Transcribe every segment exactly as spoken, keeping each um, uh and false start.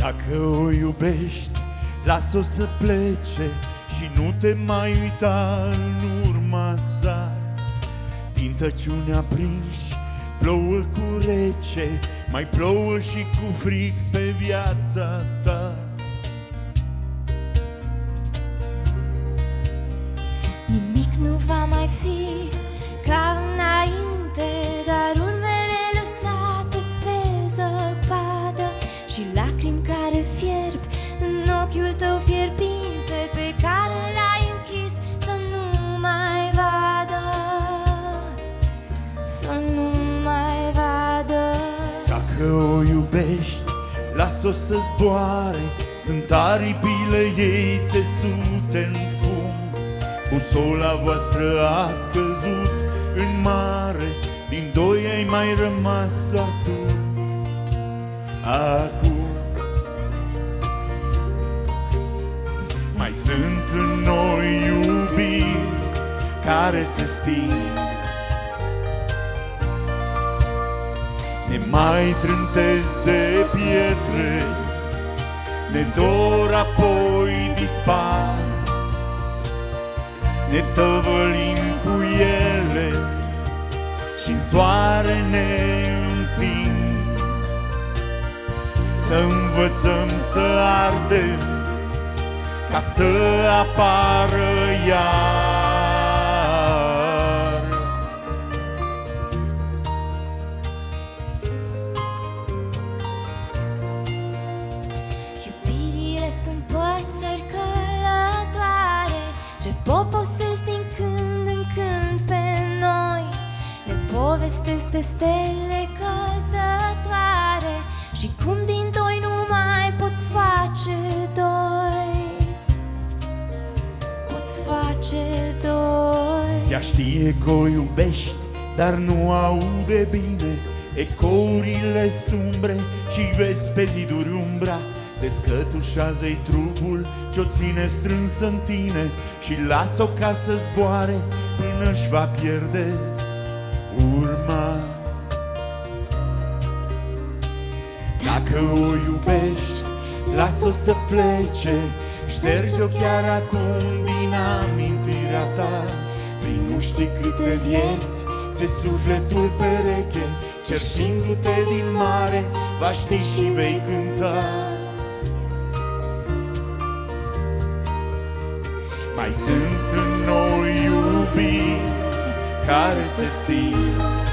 Dacă o iubești, lasă-o să plece și nu te mai uita în urma sa. Din tăciune aprinși, plouă cu rece, mai plouă și cu frig pe viața ta. Nimic nu va mai fi ca înainte, doar urmele lăsate pe zăpadă și lacrimi care fierb în ochiul tău fierbinte, pe care l-ai închis să nu mai vadă, să nu mai vadă. Dacă o iubești, lasă-o să zboare, sunt aripile ei țesute în fum. Busola voastră a căzut în mare, din doi ai mai rămas doar tu. Acum mai sunt în noi iubiri care se sting, ne mai trântesc de pietre, ne dor apoi dispar. Ne tăvălim cu ele și-n soare ne împing. Să învățăm să ardem ca să apară iar. Iubirile sunt păsări călătoare ce poposesc din când în când pe noi, ne povestesc de stele căzătoare și cum din doi nu mai poți face doi, poți face doi. Ea știe că o iubești, dar nu aude bine ecourile sumbre și vezi pe ziduri umbra. Descătușează-i trupul ce-o ține strânsă în tine și lasă-o ca să zboare până-și va pierde urma. Dacă o iubești, lasă-o să plece, șterge-o chiar acum din amintirea ta. Prin nu știi câte vieți ți-e sufletul pereche, cerșindu-te din mare, va ști și vei cânta. Mai sunt în noi iubiri care se sting,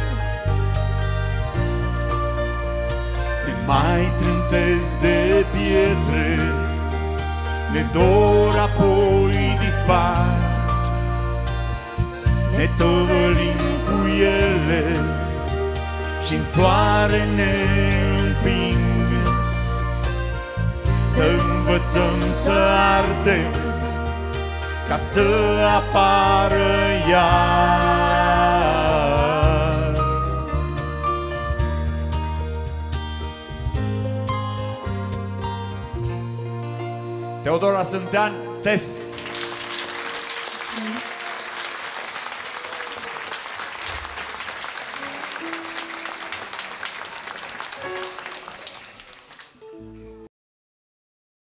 ne mai trântesc de pietre, ne dor apoi dispar. Ne tăvălim cu ele și-n soare ne împing. Să învățăm să ardem ca să apară iar. Teodora Sântean, Tes.